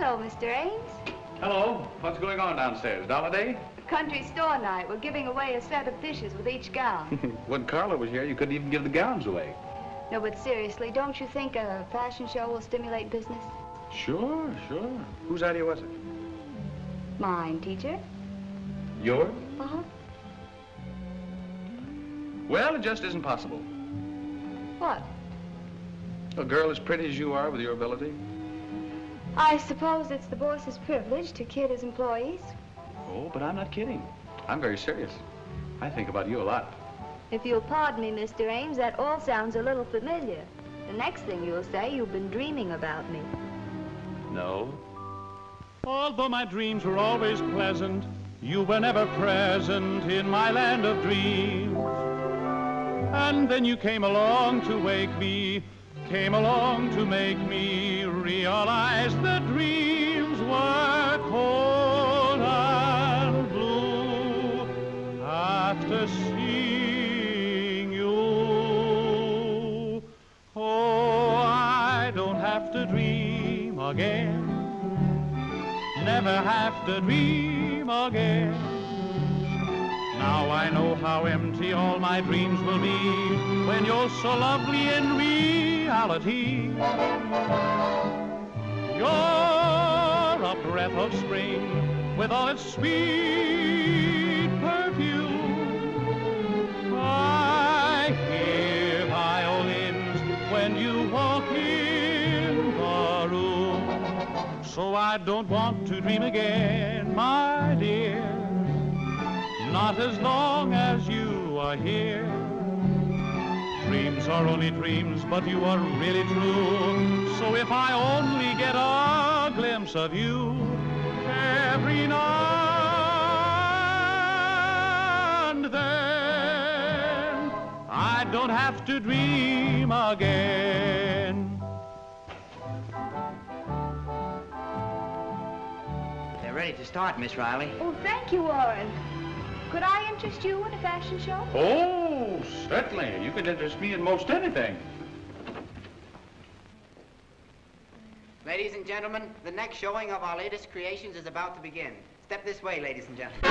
Hello, Mr. Ames. Hello. What's going on downstairs? Holiday? Country store night. We're giving away a set of dishes with each gown. When Carla was here, you couldn't even give the gowns away. No, but seriously, don't you think a fashion show will stimulate business? Sure. Whose idea was it? Mine, teacher. Yours? Uh-huh. Well, it just isn't possible. What? A girl as pretty as you are with your ability? I suppose it's the boss's privilege to kid his employees. Oh, but I'm not kidding. I'm very serious. I think about you a lot. If you'll pardon me, Mr. Ames, that all sounds a little familiar. The next thing you'll say, you've been dreaming about me. No. Although my dreams were always pleasant, you were never present in my land of dreams. And then you came along to wake me, came along to make me realize that dreams were cold and blue. After seeing you, oh, I don't have to dream again, never have to dream again. Now I know how empty all my dreams will be when you're so lovely in reality. You're a breath of spring with all its sweet perfume. I hear violins when you walk in the room. So I don't want to dream again, my dear, not as long as you are here. Dreams are only dreams, but you are really true. So if I only get a glimpse of you every now and then, I don't have to dream again. They're ready to start, Miss Riley. Oh, thank you, Warren. Could I interest you in a fashion show? Oh, certainly. You could interest me in most anything. Ladies and gentlemen, the next showing of our latest creations is about to begin. Step this way, ladies and gentlemen.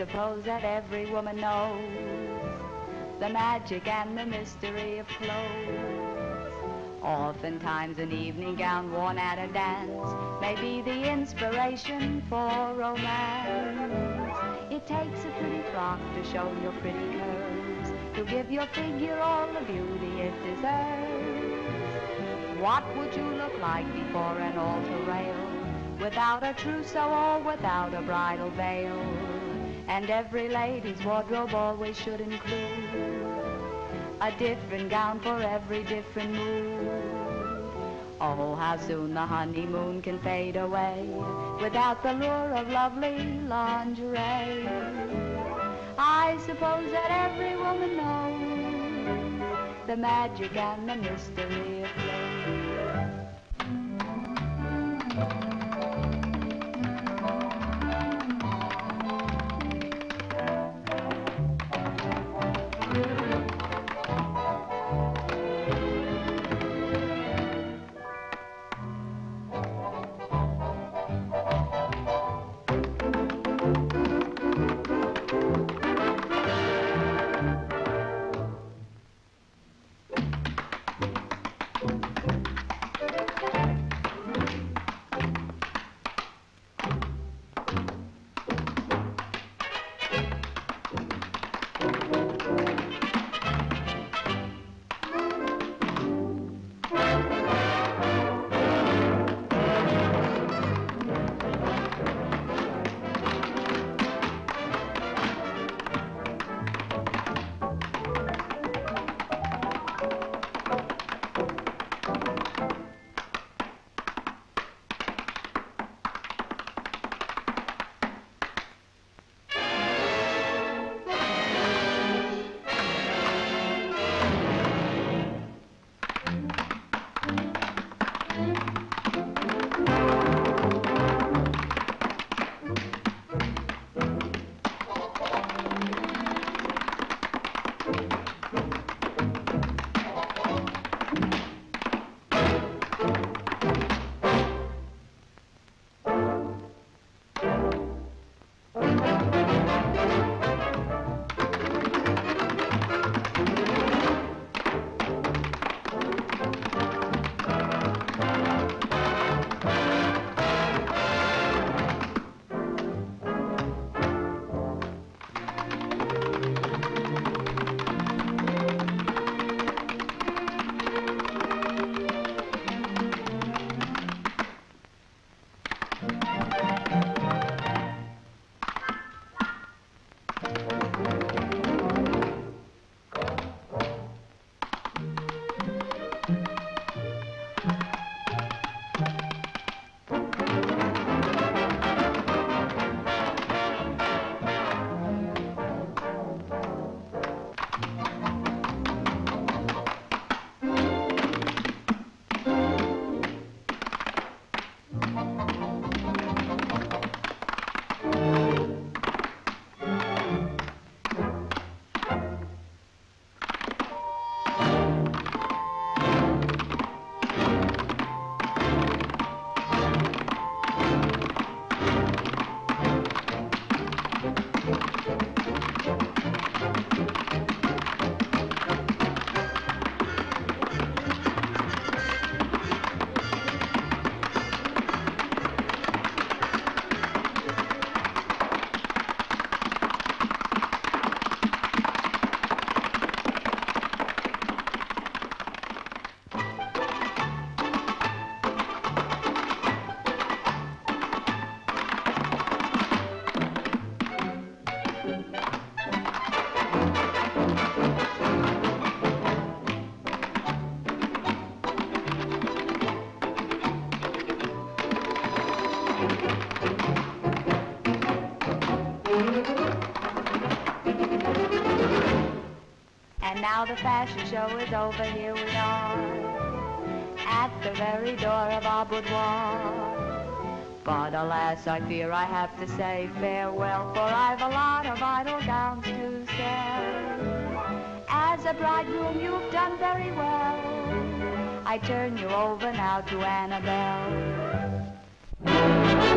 suppose that every woman knows the magic and the mystery of clothes. Oftentimes an evening gown worn at a dance may be the inspiration for romance. It takes a pretty frock to show your pretty curves, to give your figure all the beauty it deserves. What would you look like before an altar rail, without a trousseau or without a bridal veil? And every lady's wardrobe always should include a different gown for every different mood. Oh, how soon the honeymoon can fade away without the lure of lovely lingerie. I suppose that every woman knows the magic and the mystery of clothes. Now the fashion show is over, here we are, at the very door of our boudoir. But alas, I fear I have to say farewell, for I've a lot of idle gowns to sell. As a bridegroom, you've done very well. I turn you over now to Annabelle.